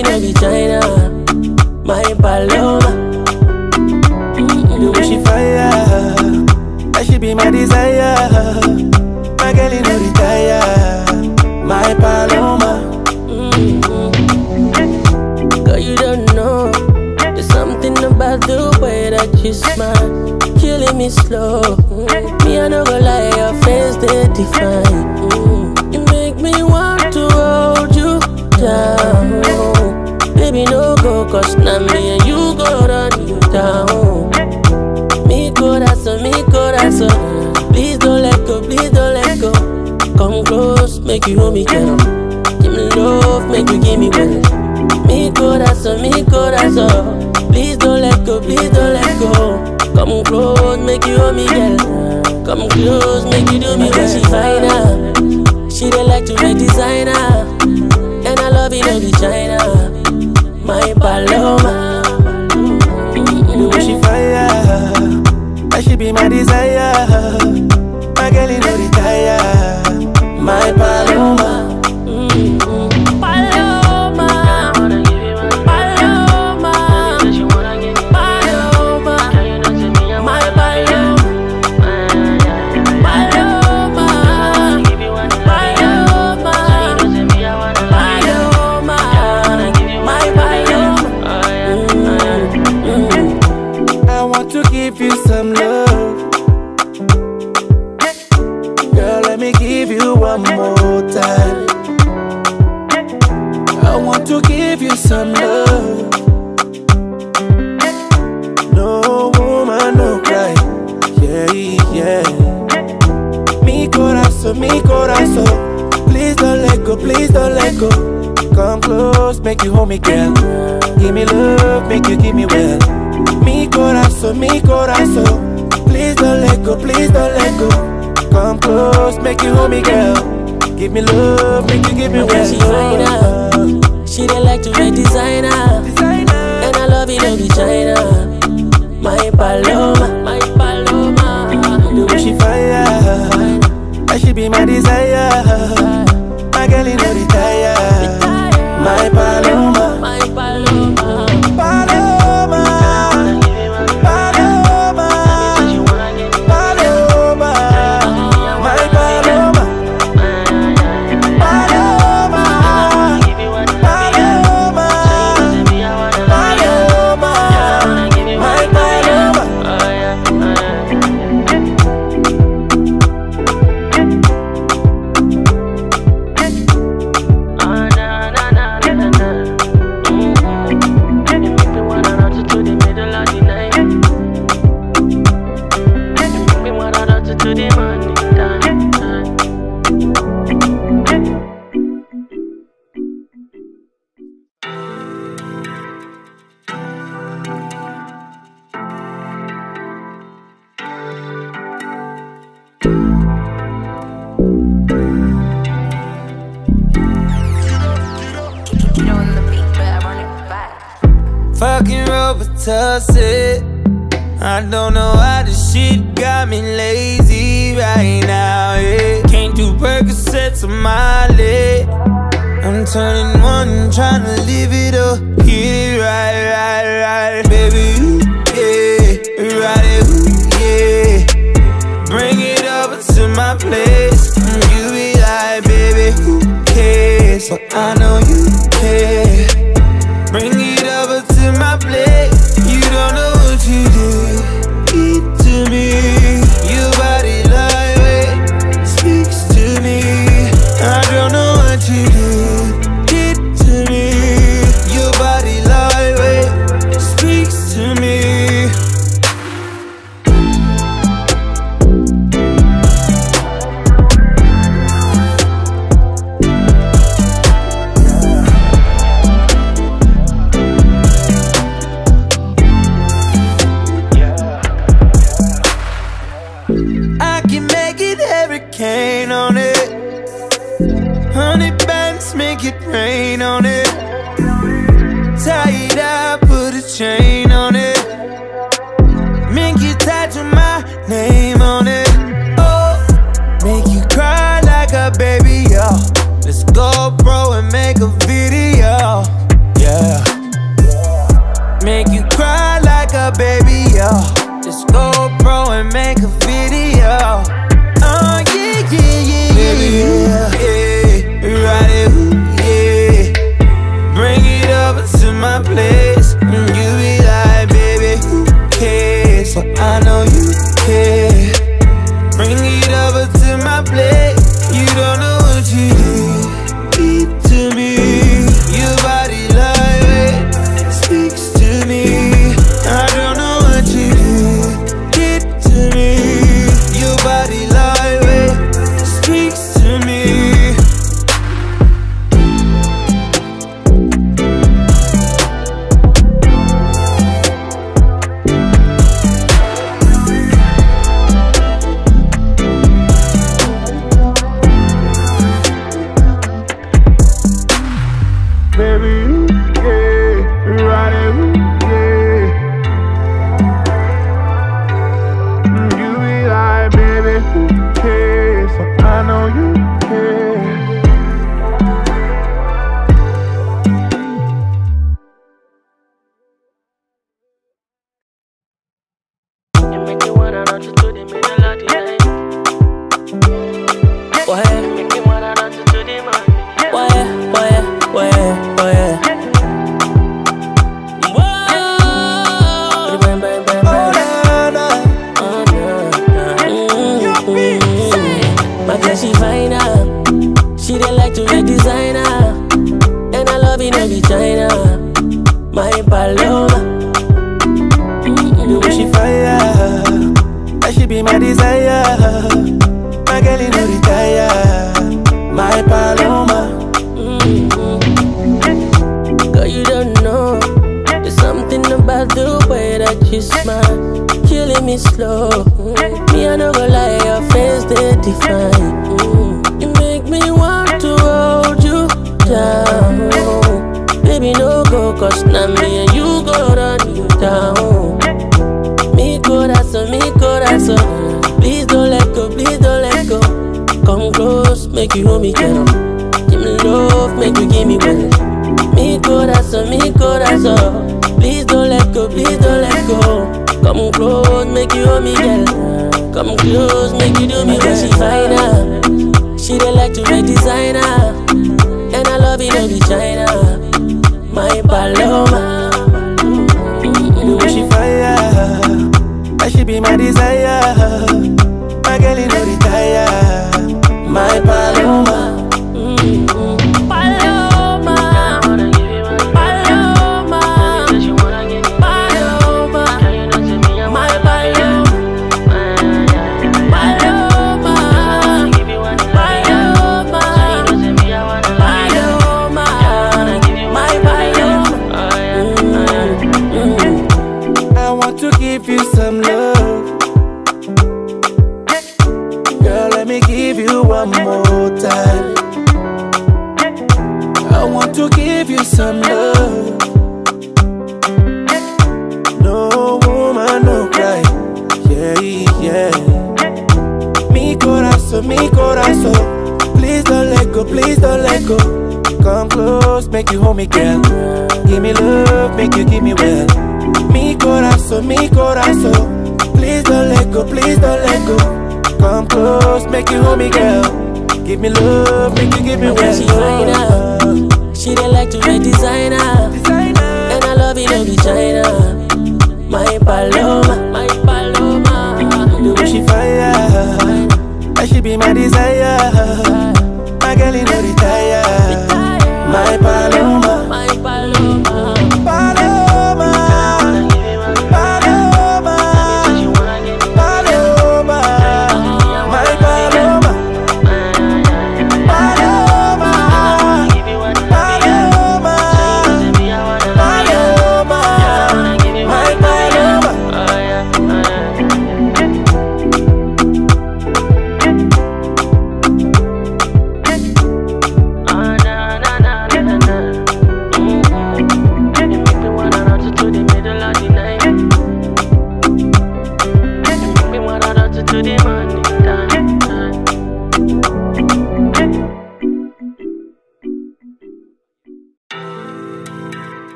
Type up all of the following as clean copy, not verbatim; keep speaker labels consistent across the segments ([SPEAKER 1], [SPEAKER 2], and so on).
[SPEAKER 1] it no be China. My Paloma.
[SPEAKER 2] The way she fire, that she be my desire. My girl, you no retire. My Paloma.
[SPEAKER 1] Girl, you don't know. There's something about the way that you smile, killing me slow. Me, I no go lie, your face they define. You make me want to hold you down. Baby, no go, cause now me and you go run you down. Mi corazón, please don't let go, please don't let go. Come close, make you hold me, girl. Give me love, make you give me well. Mi corazón, please don't let go, please don't let go. Come close, make you hold me, girl. Come close, make you do me well. She fine her, she dey like to wear designer, and I love it, no be China. My Paloma.
[SPEAKER 2] The way she fire, that she be my desire. My girl, you no retire. My Paloma. Give you some love, girl, let me give you one more time. I want to give you some love. No woman, no cry. Yeah, yeah. Mi corazón, please don't let go, please don't let go. Come close, make you hold me, girl. Give me love, make you give me well. Mi corazón, please don't let go, please don't let go. Come close, make you hold me, girl. Give me love, make you give me well.
[SPEAKER 1] She fine her, she dey like to wear designer, and I love it, no be China. My Paloma, my Paloma.
[SPEAKER 2] The way she fire, that she be my desire. My girl, you no retire. My Paloma,
[SPEAKER 1] my Paloma.
[SPEAKER 3] Fucking Robitussin. I don't know why this shit got me lazy right now, yeah. Can't do Percocets on my leg. I'm turning one, trying to live it up. Get it right. Baby, ooh, yeah. Ride it, ooh, yeah. Bring it over to my place. You be like, baby, who cares? But I know you care. Bring it over to my plate. You don't know what you do to me. Your body lightweight speaks to me. I don't know what you do to me. Your body my place. You be like, baby, who cares? But I know you care. Bring it over to my plate. You don't know what you do to me. Your body lightweight speaks to me. I don't know what you did to me. Your body lightweight speaks to me.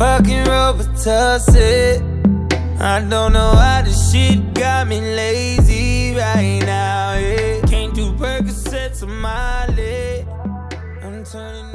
[SPEAKER 3] fucking Robitussin. I don't know why this shit got me lazy right now, yeah. Can't do Percocets on my leg. I'm turning